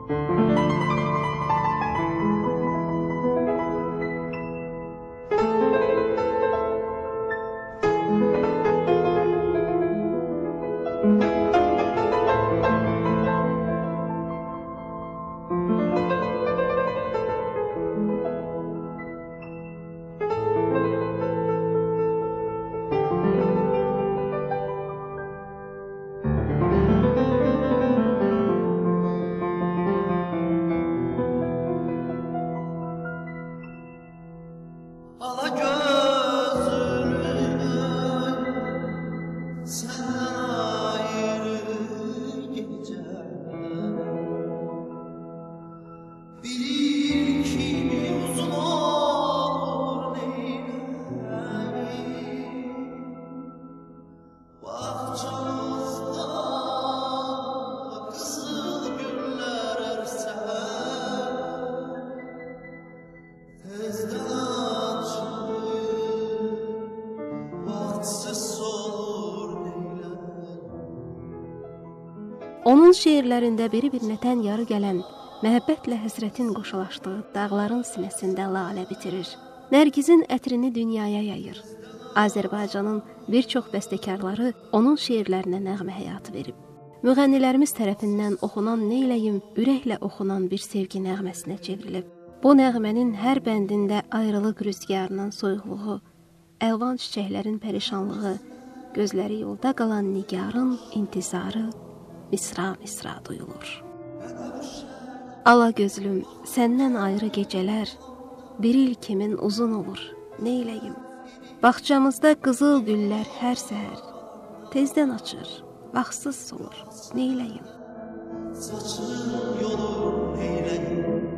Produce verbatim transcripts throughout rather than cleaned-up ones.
Onun şeirlərində biri-birinə tən yarı gələn, məhəbbətlə həsrətin qoşulaşdığı dağların sinəsində lalə bitirir. Nərgizin ətrini dünyaya yayır. Azərbaycanın bir çox bəstəkarları onun şeirlərinə nəğmə həyatı verib. Müğənnilərimiz tərəfindən oxunan Neyləyim ürəklə oxunan bir sevgi nəğməsinə çevrilib. Bu nəğmənin hər bəndində ayrılıq rüzgarının soyuqluğu, əlvan çiçəklərin pərişanlığı, gözləri yolda qalan nigarın intizarı misra-misra duyulur. Ala gözlüm, səndən ayrı gecələr, bir il kimin uzun olur, neyləyim? Bağçamızda qızıl güllər hər səhər, tezdən açır, vaxtsız solur, neyləyim? Saçın yolu neyləyim?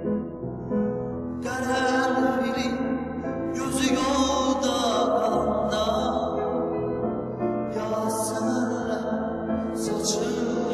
Qərər filin gözü yolda qalanda, yasınırlar saçın.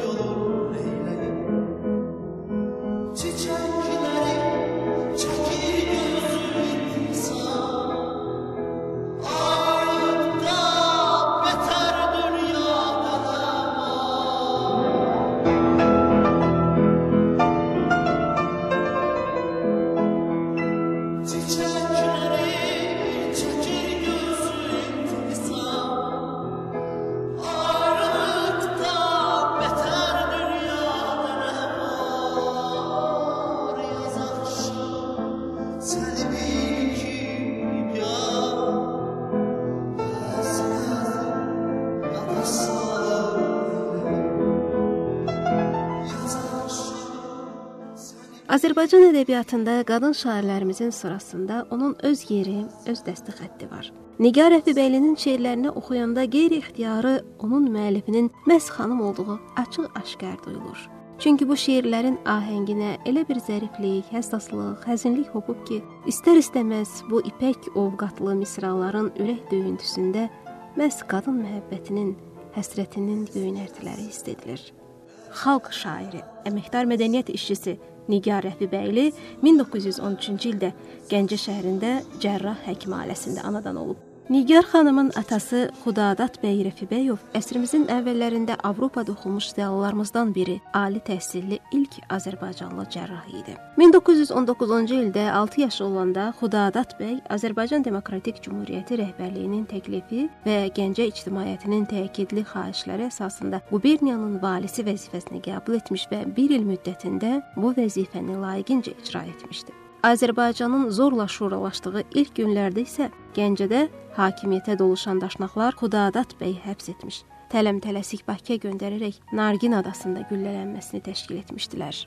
Azərbaycan ədəbiyyatında qadın şairlərimizin sırasında onun öz yeri, öz dəsti xətti var. Nigar Rəfibəylinin şeirlərini oxuyanda qeyri-ixtiyarı onun müəllifinin məhz xanım olduğu açıq-aşkar duyulur. Çünki bu şeirlərin ahənginə elə bir zəriflik, həssaslıq, həzinlik hopub ki, istər-istəməz bu ipək ovqatlı misraların ürək döyüntüsündə məhz qadın məhəbbətinin, həsrətinin göynərtiləri hiss edilir. Xalq şairi, əməkdar mədəniyyət işçisi Nigar Rəfibəyli min doqquz yüz on üçüncü ildə Gəncə şəhərində cərrah həkim ailəsində anadan olub. Nigar xanımın atası Xudadad bəy Rəfibəyov əsrimizin əvvəllərində Avropada oxumuş ziyalılarımızdan biri, ali təhsilli ilk Azərbaycanlı cərrah idi. min doqquz yüz on doqquzuncu ildə altı yaşı olanda Xudadad bəy Azərbaycan Demokratik Cümhuriyyəti rəhbərliyinin təklifi və Gəncə ictimaiyyətinin təkidli xahişləri əsasında quberniyanın valisi vəzifəsini qəbul etmiş və bir il müddətində bu vəzifəni layiqincə icra etmişdi. Azərbaycanın zorla şuralaşdığı ilk günlərdə isə Gəncədə hakimiyyətə doluşan daşnaqlar Xudadad bəy həbs etmiş, tələm-tələsik Bakıya göndərərək Nargin adasında güllələnməsini təşkil etmişdilər.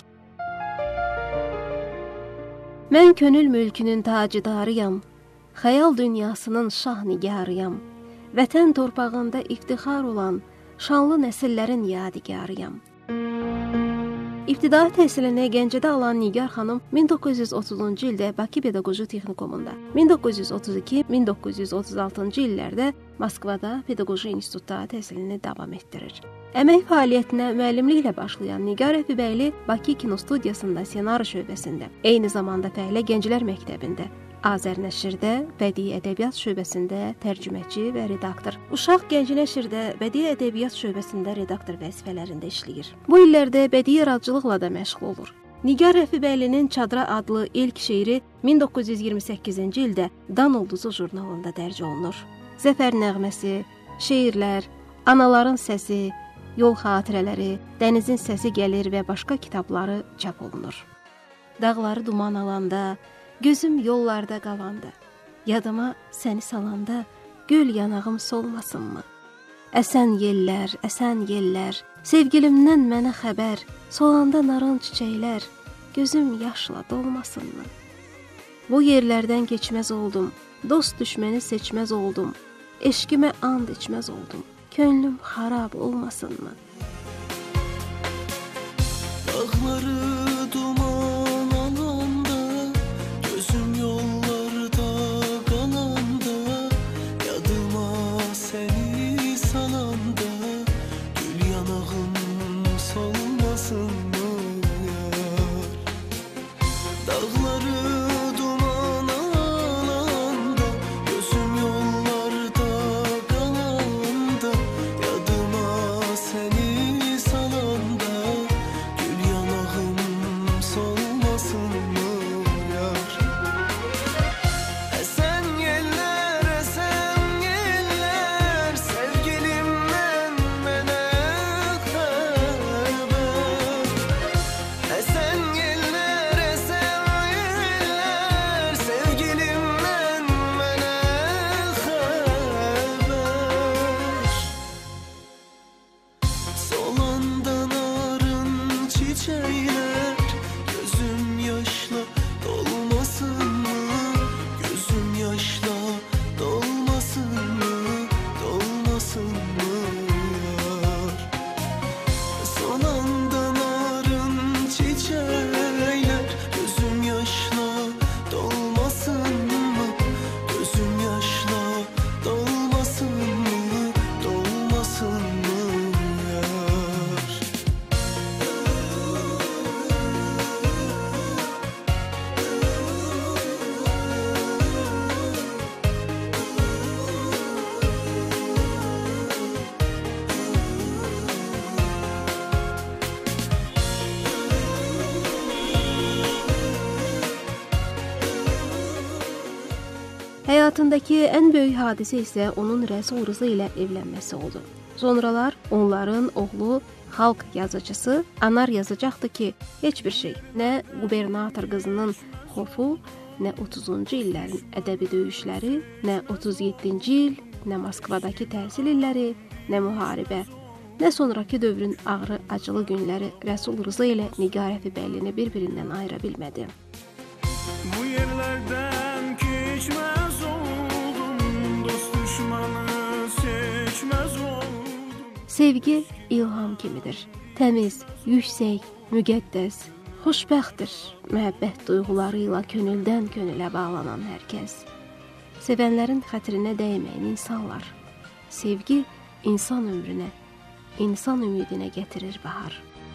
Mən könül mülkünün tacidarıyam, xəyal dünyasının şah nigarıyam, vətən torpağında iftixar olan şanlı nəsillərin yadigarıyam. İbtidai təhsilini Gəncədə alan Nigar xanım min doqquz yüz otuzuncu ildə Bakı Pedaqoji Texnikumunda, min doqquz yüz otuz iki min doqquz yüz otuz altıncı illərdə Moskvada Pedaqoji İnstitutda təhsilini davam etdirir. Əmək fəaliyyətinə müəllimliklə başlayan Nigar Rəfibəyli Bakı Kinostudiyasında ssenari şöbəsində, eyni zamanda Fəhlə Gənclər Məktəbində, Azərnəşirdə, Bədii Ədəbiyyat şöbəsində tərcüməçi və redaktor, Uşaq Gənc Nəşirdə Bədii Ədəbiyyat şöbəsində redaktor vəzifələrində işləyir. Bu illərdə bədii yaradıcılıqla da məşğul olur. Nigar Rəfibəylinin Çadıra adlı ilk şeiri min doqquz yüz iyirmi səkkizinci ildə Dan Ulduzu jurnalında dərc olunur. Zəfər nəğməsi, şeirlər, Anaların səsi, Yol xatirələri, Dənizin səsi gəlir və başqa kitabları çap olunur. Dağları duman alanda, gözüm yollarda qalanda, yadıma səni salanda, gül yanağım solmasınmı? Əsən yellər, əsən yellər, sevgilimdən mənə xəbər, solanda narın çiçəklər, gözüm yaşla dolmasınmı? Bu yerlərdən keçməz oldum, dost düşməni seçməz oldum, eşqimə and içməz oldum, könlüm xarab olmasınmı? Dağları duman alanda, gözüm yollarda qalanda, yadıma səni salanda, gül yanağım solmasın mı yar? Dağları duman alanda, gözüm yollarda qalanda, yadıma səni salanda, gül yanağım solmasın mı yar? Esen yeller, esen yeller, sevgilimden mənə xəbər. Esen yeller, esen yeller, sevgilimden mənə xəbər. Solanda narın çiçekler, gözüm yaşla dolmasın mı? Gözüm yaşla dolmasın mı? Dolmasın mı yar? Solanda narın çiçekler, gözüm yaşla dolmasın mı? Gözüm yaşla dolmasın mı? Dolmasın mı yar? Həyatındakı ən böyük hadisə isə onun Rəsul Rza ilə evlənməsi oldu. Sonralar onların oğlu xalq yazıcısı Anar yazacaqdı ki, heç bir şey, nə qubernator qızının xofu, nə otuzuncu illərin ədəbi döyüşləri, nə otuz yeddinci il, nə Moskvadakı təhsil illəri, nə müharibə, nə sonraki dövrün ağrı acılı günləri Rəsul Rza ilə Nigar Rəfibəylini bir-birindən ayıra bilmədi. Bu yerlerden geçmez oldum, dost düşmanı seçmez oldum. Sevgi ilham kimidir. Təmiz, yüksək, müqəddəs, xoşbəxtdir. Məhəbbət duyğuları ilə könüldən könülə bağlanan hər kəs. Sevənlərin xətrinə dəyməyən insanlar. Sevgi insan ömrünə, insan ümidinə gətirir bahar.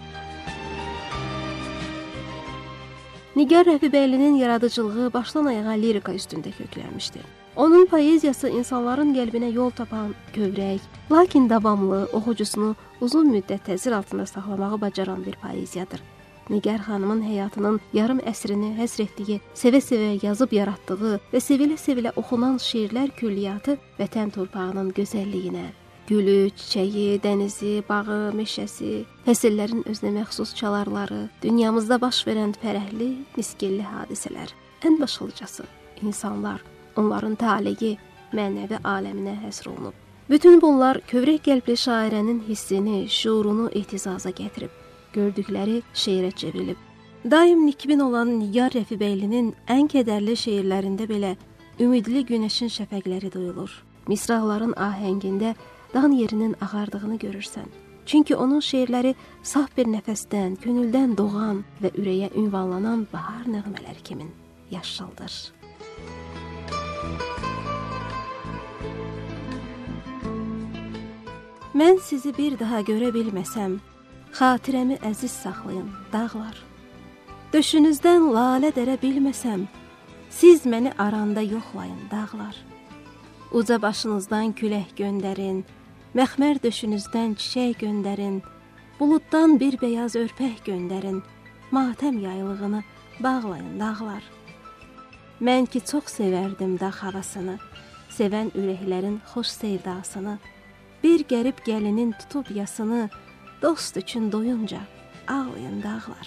Nigar Rəfibəylinin yaradıcılığı başdan ayağa lirika üstündə köklənmişdi. Onun poeziyası insanların qəlbinə yol tapan, kövrək, lakin davamlı, oxucusunu uzun müddət təsir altında saxlamağı bacaran bir poeziyadır. Nigar xanımın həyatının yarım əsrini həsr etdiyi, sevə-sevə yazıb yaratdığı və sevilə-sevilə oxunan şeirlər külliyyatı vətən torpağının gözəlliyinə, gülü, çiçəyi, dənizi, bağı, meşəsi, fəsillərin özünə məxsus çalarları, dünyamızda baş verən fərəhli, nisgilli hadisələr, ən başlıcası insanlar, onların taleyi mənəvi aləminə həsr olunub. Bütün bunlar kövrək qəlbli şairənin hissini, şuurunu ehtizaza gətirib, gördükləri şeirə çevrilib. Daim nikbin olan Nigar Rəfibəylinin ən kədərli şeirlərində belə ümidli günəşin şəfəqləri duyulur. Misraların ahəngində dan yerinin ağardığını görürsən. Çünki onun şeirləri saf bir nəfəsdən, könüldən doğan və ürəyə ünvanlanan bahar nəğmələri kimin yaşıldır. Mən sizi bir daha görə bilməsəm, xatirəmi əziz saxlayın, dağlar. Döşünüzdən lalə dərə bilməsəm, siz məni aranda yoxlayın, dağlar. Uca başınızdan külək göndərin, məxmər döşünüzdən çiçək göndərin, buluddan bir beyaz örpək göndərin, matəm yaylığını bağlayın dağlar. Mən ki çox sevərdim dağ havasını, sevən ürəklərin xoş sevdasını, bir qərib gəlinin tutub yasını, dost üçün doyunca ağlayın dağlar.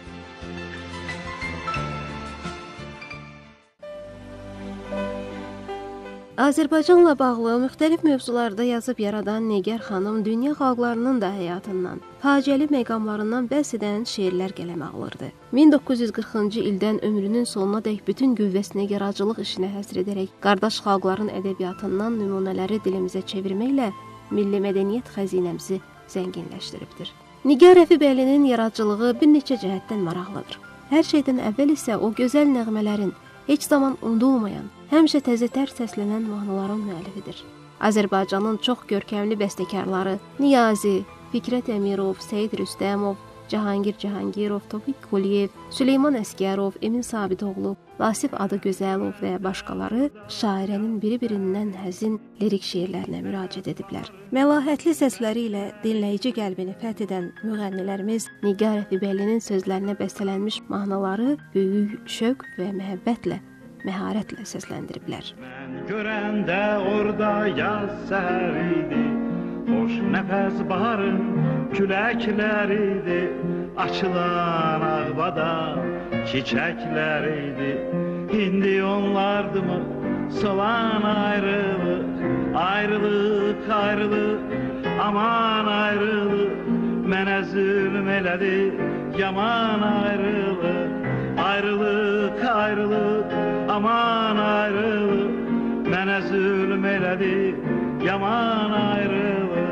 Azərbaycanla bağlı müxtəlif mövzularda yazıb yaradan Nigar xanım dünya xalqlarının da həyatından, faciəli məqamlarından bəhs edən şeirlər qələmə alırdı. min doqquz yüz qırxıncı ildən ömrünün sonuna dək bütün qüvvəsini yaradıcılıq işinə həsr edərək qardaş xalqların ədəbiyyatından nümunələri dilimizə çevirməklə milli mədəniyyət xəzinəmizi zənginləşdiribdir. Nigar Rəfibəylinin yaradıcılığı bir neçə cəhətdən maraqlıdır. Hər şeydən əvvəl isə o gözəl nəğmələrin, heç zaman unudulmayan, həmişə təzə-tər səslənən mahnıların müəllifidir. Azərbaycanın çox görkəmli bəstəkarları Niyazi, Fikrət Əmirov, Seyid Rüstəmov, Cahangir Cahangirov, Tofiq Quliyev, Süleyman Əsgərov, Emin Sabitoğlu, Vasif Adıgözəlov və başqaları şairənin biri-birindən həzin lirik şeirlərinə müraciət ediblər. Məlahətli səsləri ilə dinləyici qəlbini fəth edən müğənnilərimiz Nigar Rəfibəylinin sözlərinə bəstələnmiş mahnıları böyük şövq və məhəbbətlə, məharətlə səsləndiriblər. Mən görəndə orada yaz səhər idi, boş nəfəs baharın küləklər idi, açılan ağbada çiçəklər idi. İndi onlardımı solan ayrılıq, ayrılıq, ayrılıq, aman ayrılıq, mənə zülm elədi, yaman ayrılıq, ayrılıq, ayrılıq, aman ayrılıq, mənə zülm elədi, yaman ayrılıq.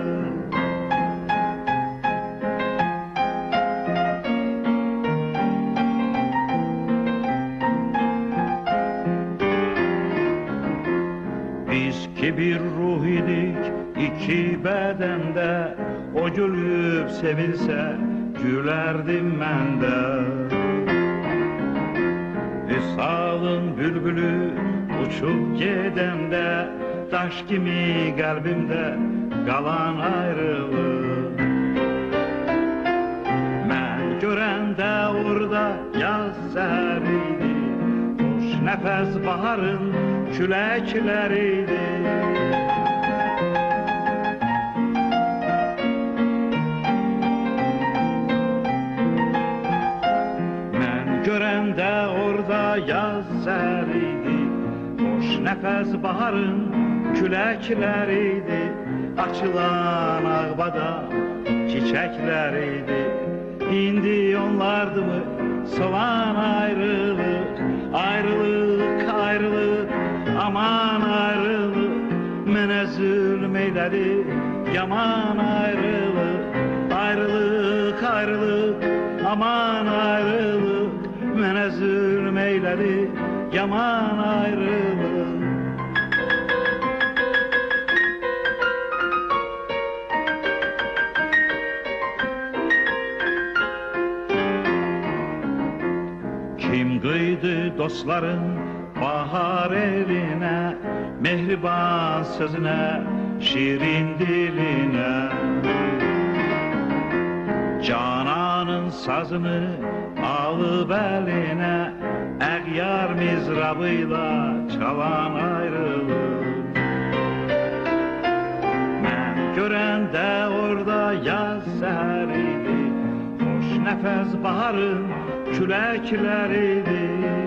Biz ki bir ruh idik, iki bədəndə, o gülüb sevilsə, gülərdim mən də. Vüsalın bülbülü uçub gedəndə, daş kimi qəlbimdə qalan ayrılıq. Mən görəndə orada yaz səhər idi, boş nəfəs baharın küləklər idi. Mən görəndə orada yaz səhər idi, boş nəfəs baharın küləklər idi, açılan ağbada çiçəklər idi. İndi onlardımı solan ayrılıq, ayrılıq, ayrılıq, aman ayrılıq, mənə zülm elədi, yaman ayrılıq, ayrılıq, ayrılıq, aman ayrılıq, mənə zülm elədi, yaman ayrılıq. Kim qıydı dostların bahar elinə, mehriban sözünə, şirin dilinə, cananın sazını alıb əlinə, əğyar mizrabıyla çalan ayrılıq. Mən görəndə orada yaz səhər idi, xoş nəfəs baharın küləklər idi.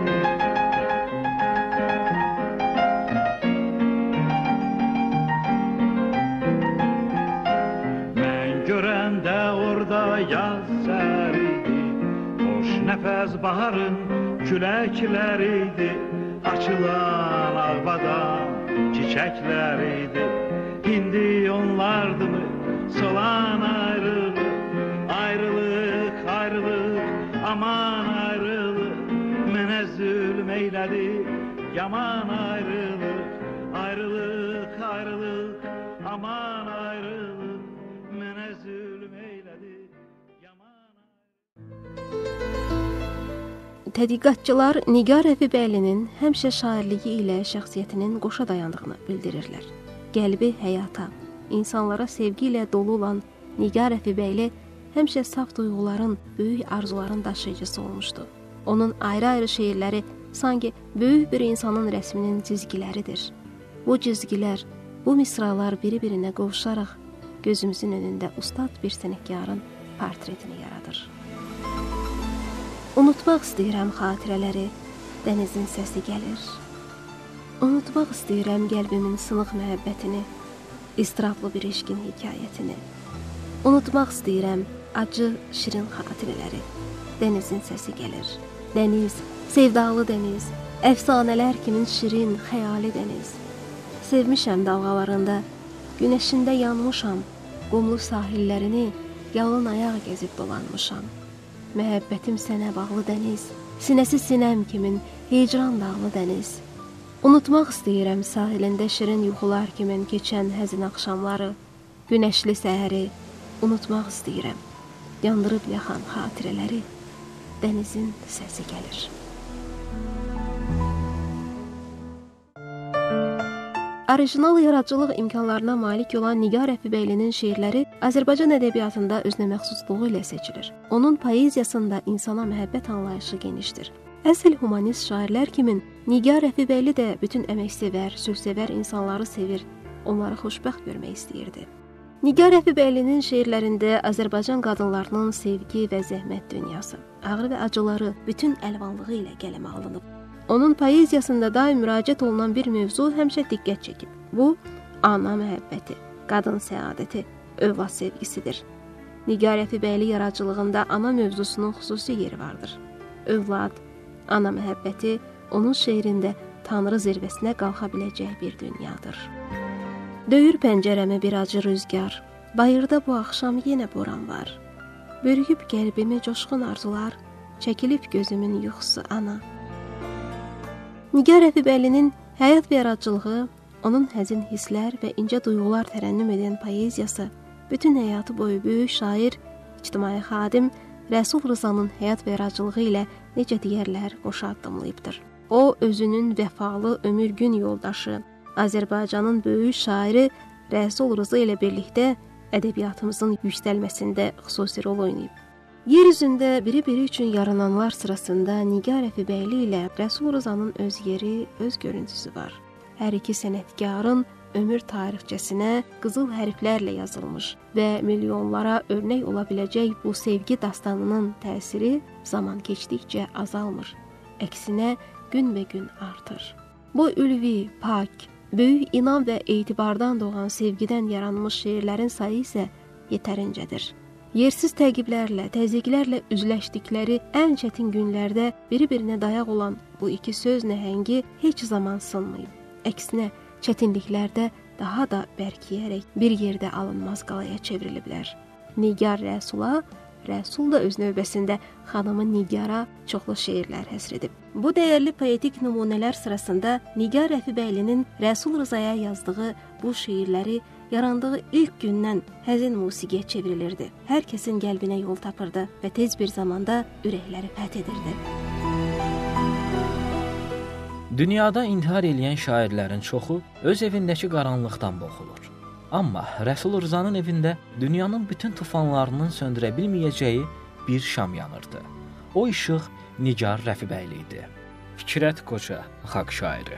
Mən görəndə orada yaz səhər idi, boş nəfəs baharın küləklər idi, açılan ağbada çiçəklər idi. İndi onlardımı solan ayrılıq, ayrılıq, ayrılıq, aman ayrılıq, mənə zülm eylədi, yaman ayrılıq, ayrılıq, ayrılıq, aman ayrılıq, mənə zülm eylədi, yaman ayrılıq. Tədqiqatçılar Nigar Rəfibəylinin həmişə şairliyi ilə şəxsiyyətinin qoşa dayandığını bildirirlər. Qəlbi həyata, insanlara sevgi ilə dolu olan Nigar Rəfibəyli həmişə saf duyğuların, böyük arzuların daşıyıcısı olmuşdu. Onun ayrı-ayrı şeirləri sanki böyük bir insanın rəsminin cizgiləridir. Bu cizgilər, bu misralar biri-birinə qovuşaraq gözümüzün önündə ustad bir sənətkarın portretini yaradır. Unutmaq istəyirəm xatirələri, dənizin səsi gəlir. Unutmaq istəyirəm qəlbimin sınıq məhəbbətini, istirablı bir eşqin hekayətini. Unutmaq istəyirəm acı, şirin xatirələri, dənizin səsi gəlir. Dəniz, sevdalı dəniz, əfsanələr kimin şirin, xəyali dəniz. Sevmişəm dalğalarında, günəşində yanmışam, qumlu sahillərini yalın ayaq gəzib dolanmışam. Məhəbbətim sənə bağlı dəniz, sinəsi sinəm kimin hicran dağlı dəniz. Unutmaq istəyirəm sahilində şirin yuxular kimin keçən həzin axşamları, günəşli səhəri. Unutmaq istəyirəm yandırıb yaxan xatirələri, dənizin səsi gəlir. Orijinal yaradıcılıq imkanlarına malik olan Nigar Rəfibəylinin şeirləri Azərbaycan ədəbiyyatında özünə məxsusluğu ilə seçilir. Onun poeziyasında insana məhəbbət anlayışı genişdir. Əsl humanist şairlər kimin Nigar Rəfibəyli də bütün əməksevər, sülhsevər insanları sevir, onları xoşbəxt görmək istəyirdi. Nigar Rəfibəylinin şeirlərində Azərbaycan qadınlarının sevgi və zəhmət dünyası, ağrı və acıları bütün əlvanlığı ilə qələmə alınıb. Onun poeziyasında daim müraciət olunan bir mövzu həmişə diqqət çəkib. Bu, ana məhəbbəti, qadın səadəti, övlad sevgisidir. Nigar Rəfibəyli yaradıcılığında ana mövzusunun xüsusi yeri vardır. Övlad, ana məhəbbəti onun şeirində Tanrı zirvəsinə qalxa biləcək bir dünyadır. Döyür pəncərəmi bir acı rüzgar, bayırda bu axşam yenə boran var. Bürüyüb qəlbimi coşqun arzular, çəkilib gözümün yuxusu ana. Nigar Rəfibəylinin həyat və yaradıcılığı, onun həzin hisslər və incə duyğular tərənnüm edən poeziyası, bütün həyatı boyu böyük şair, ictimai xadim Rəsul Rızanın həyat və yaradıcılığı ilə necə deyərlər qoşa addımlayıbdır. O, özünün vəfalı ömür gün yoldaşı, Azərbaycanın böyük şairi Rəsul Rıza ilə birlikdə ədəbiyyatımızın yüksəlməsində xüsusi rol oynayıb. Yer üzündə biri-biri üçün yarananlar sırasında Nigar Rəfibəyli ilə Rəsul Rızanın öz yeri, öz görüntüsü var. Hər iki sənətkarın ömür tarixçəsinə qızıl hərflərlə yazılmış və milyonlara örnək ola biləcək bu sevgi dastanının təsiri zaman keçdikcə azalmır. Əksinə günbəgün artır. Bu ülvi, pak, böyük inam və etibardan doğan sevgidən yaranmış şeirlərin sayı isə yetərincədir. Yersiz təqiblərlə, təzyiqlərlə üzləşdikləri ən çətin günlərdə biri-birinə dayaq olan bu iki söz nəhəngi heç zaman sınmayıb. Əksinə, çətinliklərdə daha da bərkiyərək bir yerdə alınmaz qalaya çevriliblər. Nigar Rəsula, Rəsul da öz növbəsində xanımı Nigara çoxlu şeirlər həsr edib. Bu dəyərli poetik nümunələr sırasında Nigar Rəfibəylinin Rəsul Rızaya yazdığı bu şeirləri yarandığı ilk gündən həzin musiqiyə çevrilirdi. Hər kəsin qəlbinə yol tapırdı və tez bir zamanda ürəkləri fəth edirdi. Dünyada intihar eləyən şairlərin çoxu öz evindəki qaranlıqdan boğulur. Amma Rəsul Rızanın evində dünyanın bütün tufanlarının söndürə bilməyəcəyi bir şam yanırdı. O işıq Nigar Rəfibəyli idi. Fikrət Qoca, xalq şairi.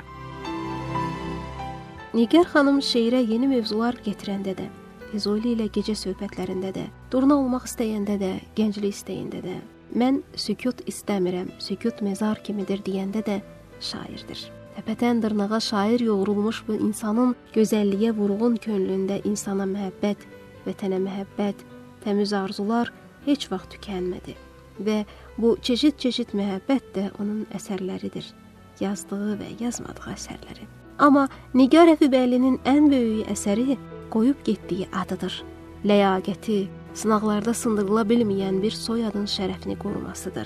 Nigar xanım şeirə yeni mövzular gətirəndə də, Füzuli ilə gecə söhbətlərində də, durna olmaq istəyəndə də, gənclik istəyində də, mən sükut istəmirəm, sükut məzar kimidir deyəndə də şairdir. Təpətən dırnağa şair yoğrulmuş bu insanın gözəlliyə vurğun könlündə insana məhəbbət, vətənə məhəbbət, təmiz arzular heç vaxt tükənmədi. Və bu çeşid-çeşid məhəbbət də onun əsərləridir, yazdığı və yazmadığı əsərləri. Amma Nigar Rəfibəylinin ən böyük əsəri qoyub getdiyi adıdır. Ləyaqəti, sınaqlarda sındırıla bilməyən bir soyadın şərəfini qorumasıdır.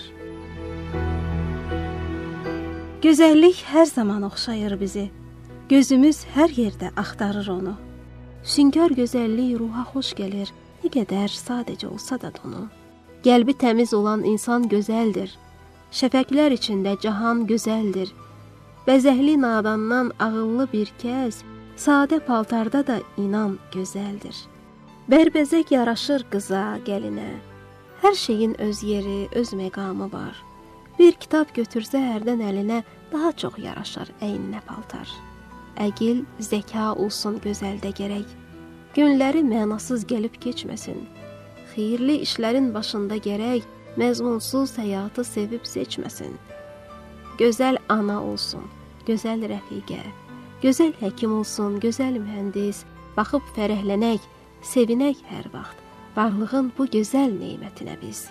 Gözəllik hər zaman oxşayır bizi. Gözümüz hər yerdə axtarır onu. Sünkar gözəllik ruha xoş gəlir, nə qədər sadəcə olsa da donu. Qəlbi təmiz olan insan gözəldir. Şəfəqlər içində cahan gözəldir. Bəzəkli nadandan ağıllı bir kəs, sadə paltarda da inan gözəldir. Bərbəzək yaraşır qıza, gəlinə, Hər şeyin öz yeri, öz məqamı var. Bir kitab götürsə hərdən əlinə daha çox yaraşar əyninə paltar. Əqil, zəka olsun gözəldə gərək. Günləri mənasız gəlib keçməsin. Xeyirli işlərin başında gərək məzmunsuz həyatı sevib seçməsin. Gözəl ana olsun, gözəl rəfiqə, gözəl həkim olsun, gözəl mühəndis, baxıb fərəhlənək, sevinək hər vaxt. Varlığın bu gözəl nemətinə biz.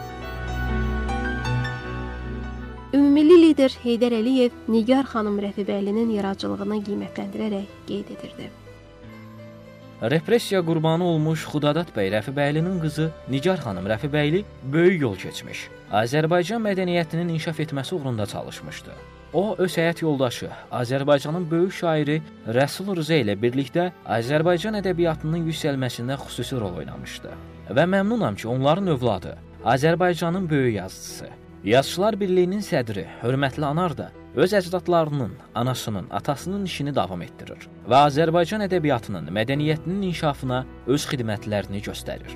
Ümummilli lider Heydər Əliyev Nigar xanım Rəfibəylinin yaradıcılığını qiymətləndirərək qeyd edirdi. Repressiya qurbanı olmuş Xudadad bəy Rəfibəylinin qızı Nigar xanım Rəfibəyli böyük yol keçmiş. Azərbaycan mədəniyyətinin inkişaf etməsi uğrunda çalışmışdı. O, öz həyat yoldaşı, Azərbaycanın böyük şairi Rəsul Rza ilə birlikdə Azərbaycan ədəbiyyatının yüksəlməsində xüsusi rol oynamışdı. Və məmnunam ki, onların övladı, Azərbaycanın böyük yazıcısı, Yazıçılar Birliyinin sədri hörmətli Anar da öz əcdadlarının, anasının, atasının işini davam etdirir və Azərbaycan ədəbiyyatının, mədəniyyətinin inkişafına öz xidmətlərini göstərir.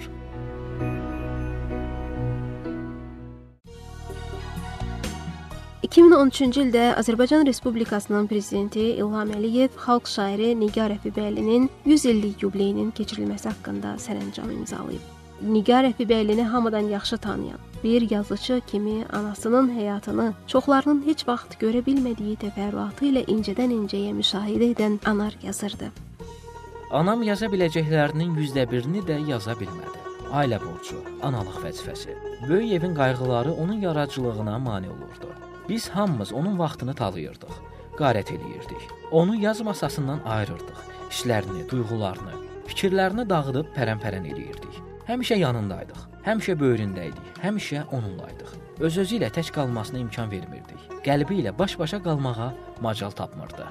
iki min on üçüncü ildə Azərbaycan Respublikasının prezidenti İlham Əliyev xalq şairi Nigar Rəfibəylinin yüz illik yubileyinin keçirilməsi haqqında sərəncam imzalayıb. Nigar Rəfibəylini hamıdan yaxşı tanıyan, bir yazıcı kimi anasının həyatını çoxlarının heç vaxt görə bilmədiyi təfərrüatı ilə incədən incəyə müşahidə edən Anar yazırdı. Anam yaza biləcəklərinin yüzdə birini də yaza bilmədi. Ailə borcu, analıq vəzifəsi, böyük evin qayğıları onun yaradıcılığına mane olurdu. Biz hamımız onun vaxtını talayırdıq, qarət eləyirdik. Onu yaz masasından ayırırdıq, işlərini, duyğularını, fikirlərini dağıdıb pərən-pərən eləyirdik. Həmişə yanındaydıq, həmişə böyründəydik, həmişə onunlaydıq. Öz-özü ilə tək qalmasına imkan vermirdik. Qəlbi ilə baş-başa qalmağa macal tapmırdı.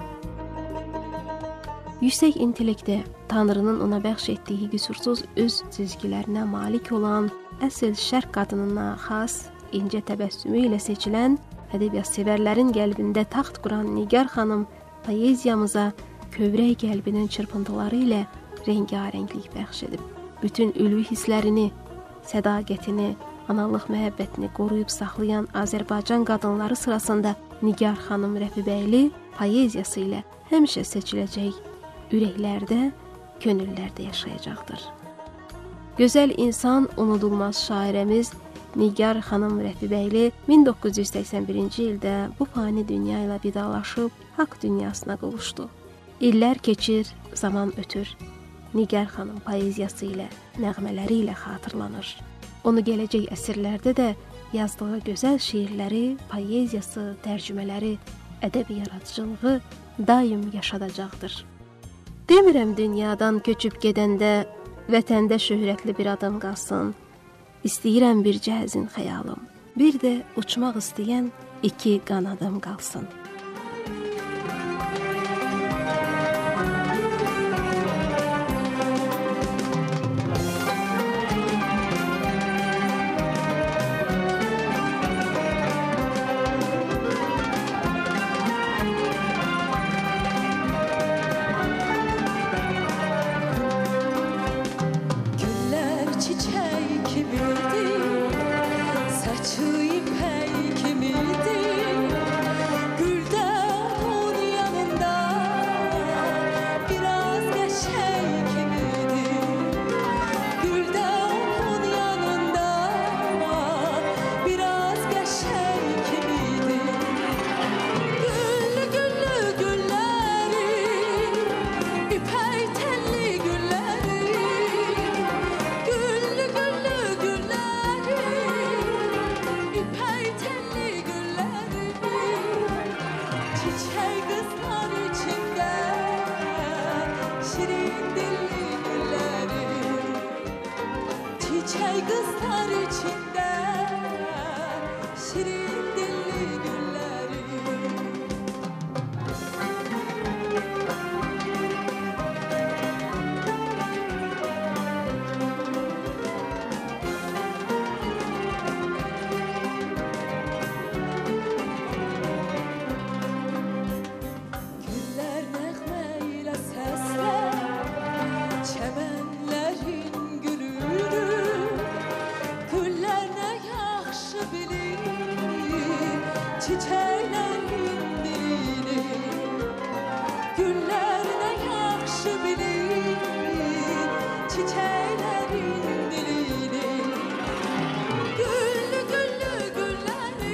Yüksək intellektdə Tanrının ona bəxş etdiyi qüsursuz öz cizgilərinə malik olan, əsl şərq qadınına xas, incə təbəssümü ilə seçilən, ədəbiyyat sevərlərin qəlbində taxt quran Nigar xanım poeziyamıza kövrək qəlbinin çırpıntıları ilə rəngarənglik bəxş edib. Bütün ülvi hisslərini, sədaqətini, analıq məhəbbətini qoruyub saxlayan Azərbaycan qadınları sırasında Nigar xanım Rəfibəyli poeziyası ilə həmişə seçiləcək, ürəklərdə, könüllərdə yaşayacaqdır. Gözəl insan, unudulmaz şairəmiz Nigar xanım Rəfibəyli min doqquz yüz səksən birinci ildə bu fani dünya ilə vidalaşıb haqq dünyasına qovuşdu. İllər keçir, zaman ötür. Nigar xanım poeziyası ilə, nəğmələri ilə xatırlanır. Onu gələcək əsrlərdə də yazdığı gözəl şeirləri, poeziyası, tərcümələri, ədəbi yaradıcılığı daim yaşadacaqdır. Demirəm dünyadan köçüb gedəndə vətəndə şöhrətli bir adam qalsın. İstəyirəm bir cəhəzin xəyalım, bir də uçmaq istəyən iki qanadım qalsın. çiçeklerin dilini, güllerine yakşı bilir çiçeklerin dilini. Güllü güllü gülleri,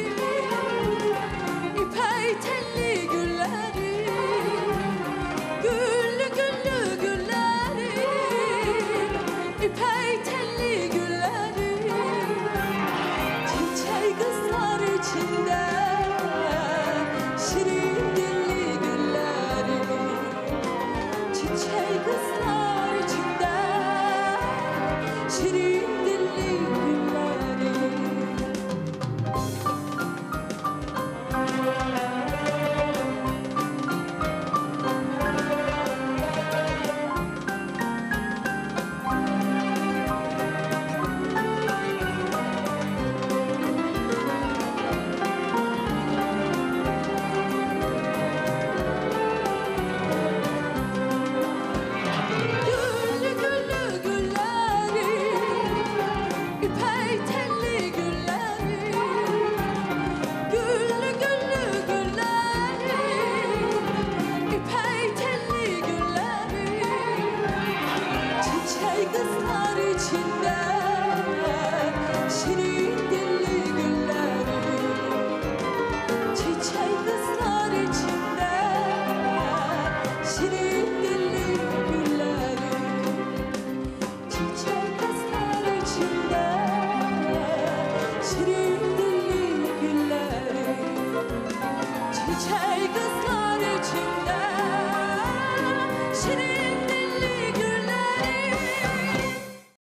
ipek telli gülleri, güllü güllü gülleri, ipek telli gülleri, çiçek kızlar içinde şirin dilli gülleri, çiçek kızlar içinde şirin dilli gülleri. Güllü güllü gülleri, ipek telli gülleri, güllü güllü gülleri, ipek telli gülleri, çiçek kızlar içinde şirin dilli gülleri, çiçek kızlar içinde şirin dilli gülleri, çiçek kızlar içinde şirin dilli gülleri, çiçek kızlar